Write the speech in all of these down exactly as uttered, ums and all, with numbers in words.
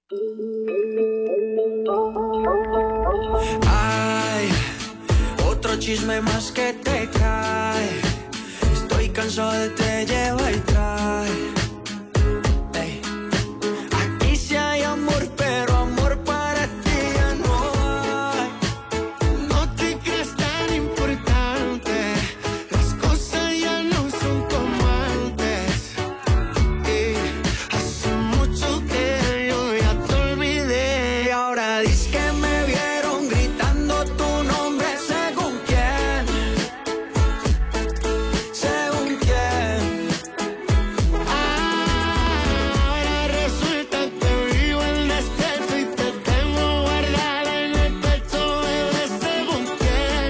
Ay, otro chisme más que te cae. Estoy cansado de te lleva y trae. Ey. Aquí sí hay amor, pero amor para ti ya no hay. No te creas tan importante, las cosas ya no son como antes. Y hace mucho que yo ya te olvidé. Y ahora dices que me vieron gritando tu nombre. ¿Según quién? ¿Según quién? Ahora resulta que vivo en despecho y te tengo guardada en el pecho, bebé. ¿Según quién?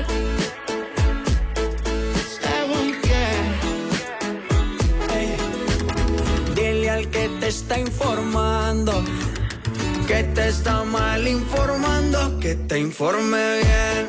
¿Según quién? Ey. Dile al que te está informando que te está mal informando, que te informe bien.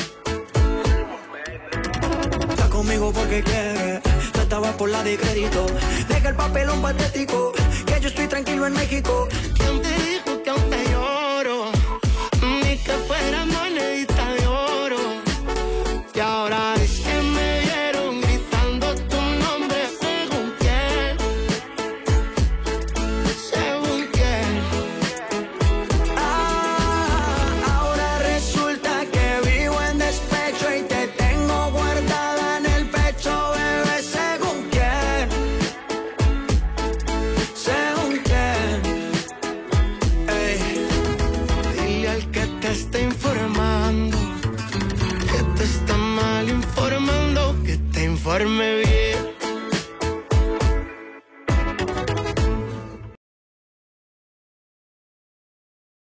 Está conmigo porque quiere, tú estabas por la de crédito. Deja el papelón patético, que yo estoy tranquilo en México. ¿Quién te dijo que aún te lloro? Ni que fuera monedita de oro. Y ahora es que me vieron gritando tu nombre. ¿Según quién? ¿Según quién? Ah, ahora resulta que vivo en despecho y te tengo guardada en el pecho, bebé. ¿Según quién? ¿Según quién? Ey. Dile al que te está informando que te está mal informando, que te informe bien.